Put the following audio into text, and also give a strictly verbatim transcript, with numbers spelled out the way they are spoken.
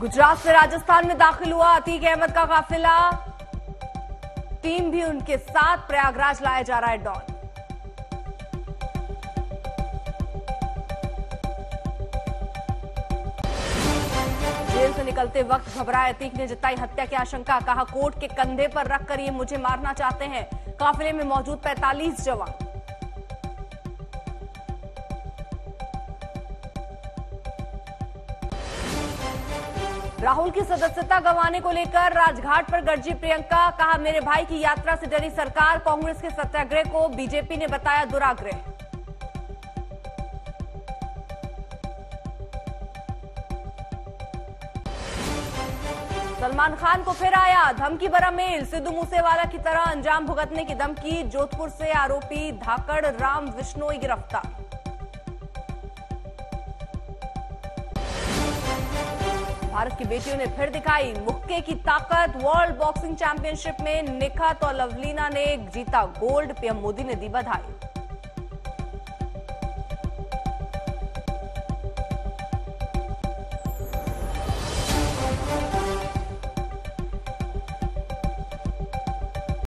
गुजरात से राजस्थान में दाखिल हुआ अतीक अहमद का काफिला। टीम भी उनके साथ प्रयागराज लाया जा रहा है डॉन। जेल से निकलते वक्त घबराए अतीक ने जताई हत्या की आशंका। कहा कोर्ट के कंधे पर रखकर ये मुझे मारना चाहते हैं। काफिले में मौजूद पैंतालीस जवान। राहुल की सदस्यता गंवाने को लेकर राजघाट पर गरजी प्रियंका। कहा मेरे भाई की यात्रा से डरी सरकार। कांग्रेस के सत्याग्रह को बीजेपी ने बताया दुराग्रह। सलमान खान को फिर आया धमकी भरा मेल। सिद्धू मूसेवाला की तरह अंजाम भुगतने की धमकी। जोधपुर से आरोपी धाकड़ राम विश्नोई गिरफ्तार। भारत की बेटियों ने फिर दिखाई मुक्के की ताकत। वर्ल्ड बॉक्सिंग चैंपियनशिप में निखत और लवलीना ने जीता गोल्ड। पीएम मोदी ने दी बधाई।